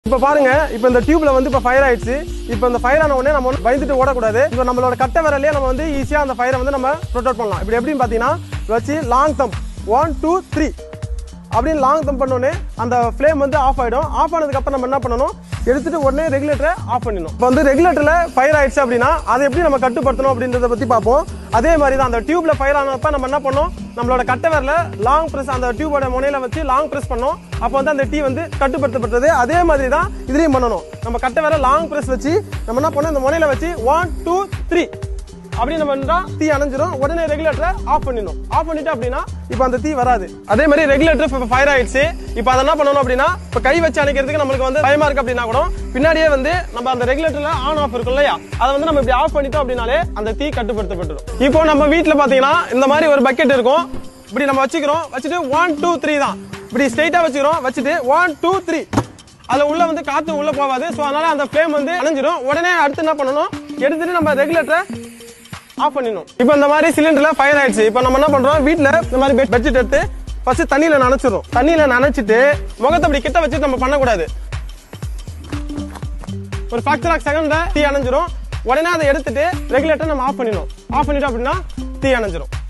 இப்ப பாருங்க, இப்ப இந்த டியூப்ல வந்து இப்ப ஃபயர் ஆயிடுச்சு. இப்ப இந்த ஃபயர் ஆன உடனே நம்ம பயந்துட்டு ஓடக்கூடாது. இப்ப நம்மளோட கட்ட விரலையே நம்ம வந்து ஈஸியா அந்த ஃபயரை வந்து நம்ம ப்ரொடெக்ட் பண்ணலாம். இப்படி எப்படின்னு பாத்தீங்கன்னா வச்சு லாங் தம் 1 2 3 அப்படின்னு லாங் தம் பண்ணோடனே அந்த ஃப்ளேம் வந்து ஆஃப் ஆயிடும். ஆஃப் ஆனதுக்கு அப்புறம் நம்ம என்ன பண்ணணும், எடுத்துட்டு உடனே ரெகுலேட்டரை ஆஃப் பண்ணிடணும். இப்போ வந்து ரெகுலேட்டர்ல ஃபயர் ஆயிடுச்சு அப்படின்னா அதை எப்படி நம்ம கட்டுப்படுத்தணும் அப்படின்றத பத்தி பார்ப்போம். அதே மாதிரி தான் அந்த டியூப்ல ஃபயர் ஆனப்ப நம்ம என்ன பண்ணோம், நம்மளோட கட்ட விரல லாங் பிரஸ் அந்த டியூபோட முனையில வச்சு லாங் பிரஸ் பண்ணோம். அப்போ வந்து அந்த டீ வந்து கட்டுப்படுத்தப்பட்டது. அதே மாதிரி தான் இதுலயும் பண்ணணும். நம்ம கட்ட விரல லாங் பிரஸ் வச்சு நம்ம என்ன பண்ணோம், இந்த முனையில வச்சு 1 2 3 அப்படி நம்ம பண்ணா தீ அணைஞ்சிரும். உடனே ரெகுலேட்டரை ஆஃப் பண்ணிடணும். ஆஃப் பண்ணிட்டு அப்படின்னா இப்போ அந்த தீ வராது. அதே மாதிரி ரெகுலேட்டர் ஃபயர் ஆயிடுச்சு. இப்போ அதை என்ன பண்ணணும் அப்படின்னா, இப்போ கை வச்சு அணைக்கிறதுக்கு நம்மளுக்கு வந்து பயமா இருக்கு அப்படின்னா கூட பின்னாடியே வந்து நம்ம அந்த ரெகுலேட்டர்ல ஆன் ஆஃப் இருக்கும் இல்லையா, அதை வந்து நம்ம இப்படி ஆஃப் பண்ணிட்டோம் அப்படின்னாலே அந்த தீ கட்டுப்படுத்தப்பட்டுரும். இப்போ நம்ம வீட்டில் பாத்தீங்கன்னா இந்த மாதிரி ஒரு பக்கெட் இருக்கும். இப்படி நம்ம வச்சுக்கிறோம். வச்சுட்டு 1 2 3 தான் இப்படி ஸ்ட்ரைட்டா வச்சுக்கிறோம். வச்சுட்டு 1 2 3 அதுல உள்ள வந்து காத்து உள்ள போகாது. ஸோ அதனால அந்த ஃப்ளேம் வந்து அணைஞ்சிரும். உடனே அடுத்து என்ன பண்ணணும், எடுத்துட்டு நம்ம ரெகுலேட்டரை ஆஃப் பண்ணிடணும். இப்போ இந்த மாதிரி சிலிண்டர்ல ஃபயர் ஆயிடுச்சு. இப்போ நம்ம என்ன பண்றோம், வீட்ல இந்த மாதிரி பெட்ஷீட் எடுத்து ஃபர்ஸ்ட் தண்ணியில நனைச்சிடும். தண்ணியில நனைச்சிட்டு முகத்தை அப்படி கிட்ட வச்சு நம்ம பண்ணக்கூடாது. ஒரு ஃபிராக்சர் ஆஃப் செகண்ட்ல தீ அணைஞ்சிரும். உடனே அதை எடுத்துட்டு ரெகுலேட்டர் நம்ம ஆஃப் பண்ணிடணும். ஆஃப் பண்ணிட்டோம் அப்படின்னா தீ அணைஞ்சிரும்.